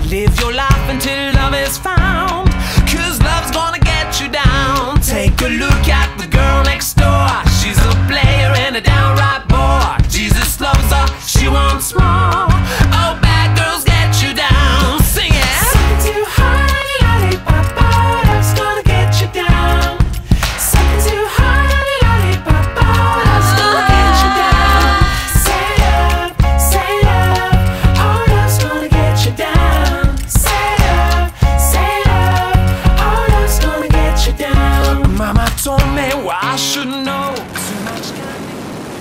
Live your life until love is found, 'cause love's gonna get you down. Take a look at the girl next door. She's a player and a downright bore. Jesus loves her, she wants more. Oh, bad girls get you down. Sing it. Something too hard, lollipop, love's gonna get you down. Something too hard, lollipop, love's gonna get you down. Say love, oh, love's gonna get you down. Say love, oh, love's gonna get you down. Mama told me what I should know. Too much candy.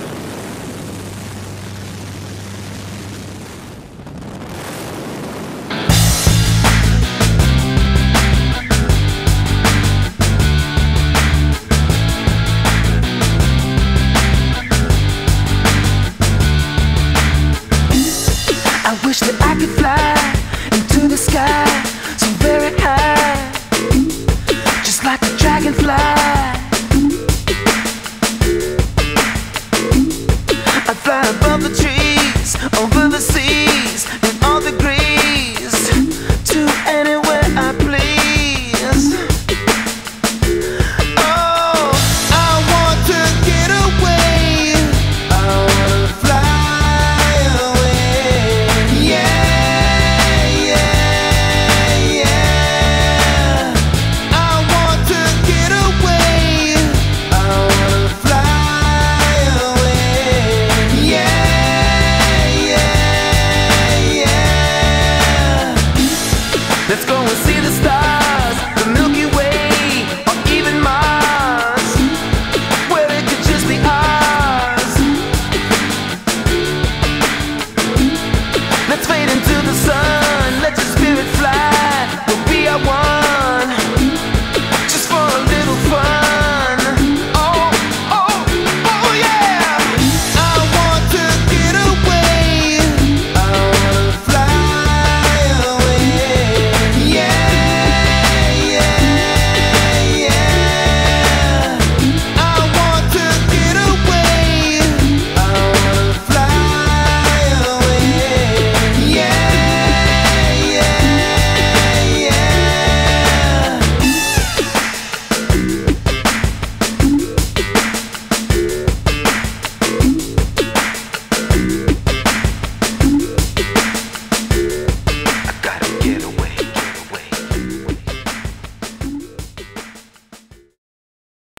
I wish that I could fly into the sky so very high, just like a dragonfly.